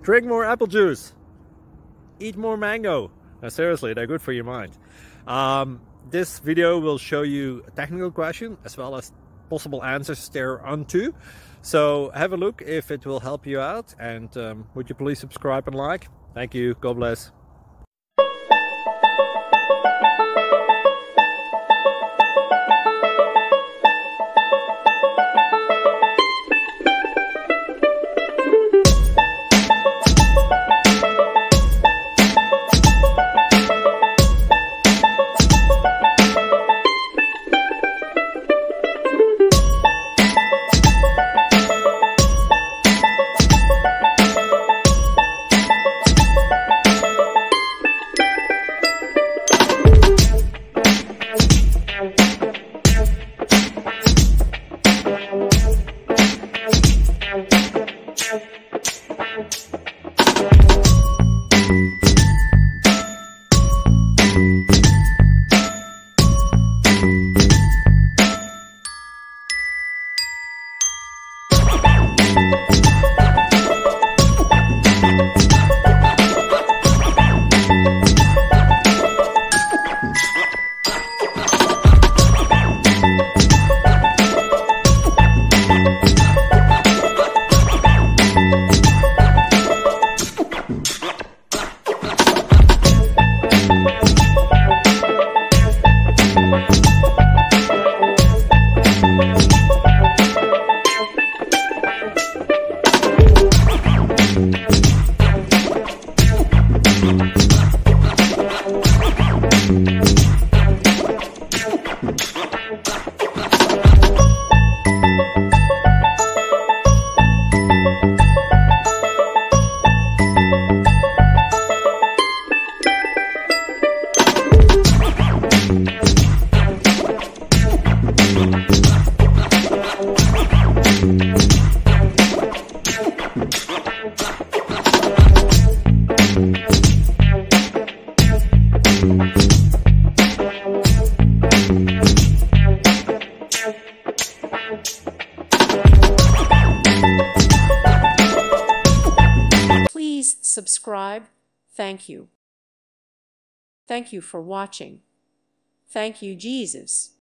Drink more apple juice. Eat more mango. Now, seriously, they're good for your mind. This video will show you a technical question as well as possible answers thereunto. So have a look if it will help you out, and would you please subscribe and like? Thank you. God bless. Please subscribe. Thank you. Thank you for watching. Thank you, Jesus.